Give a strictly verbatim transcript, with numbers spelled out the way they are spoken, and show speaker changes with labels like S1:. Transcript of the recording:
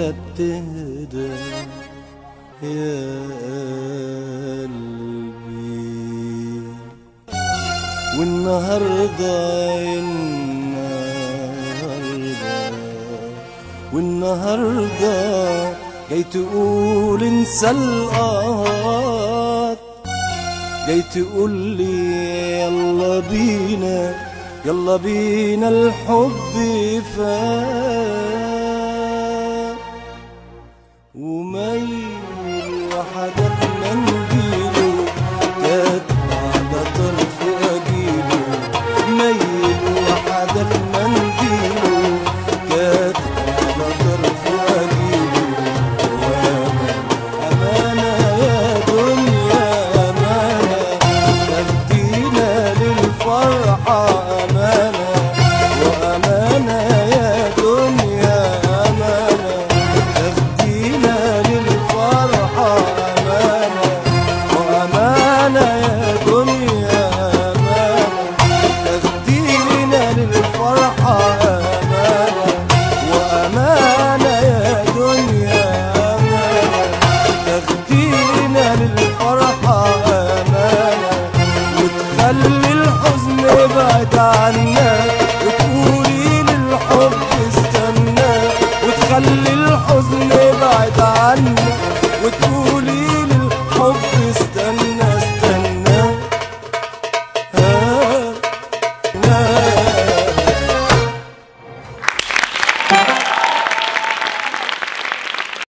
S1: وقت تهدى يا قلبي. والنهارده النهارده والنهارده جاي تقول انسى القهر، جاي تقول لي يلا بينا يلا بينا الحب فات. وميل وحدف منديله كانت على طرف اجيله، ميل وحدف منديله كانت على طرف اجيله. أمانة يا دنيا أمانة تهدينا للفرحة، أمانة وأمانة يا دنيا أمانة تهدينا للفرحة، أمانة وأمانة يا دنيا أمانة تهدينا للفرحة، أمانة وأمانة يا دنيا أمانة تهدينا للفرحة.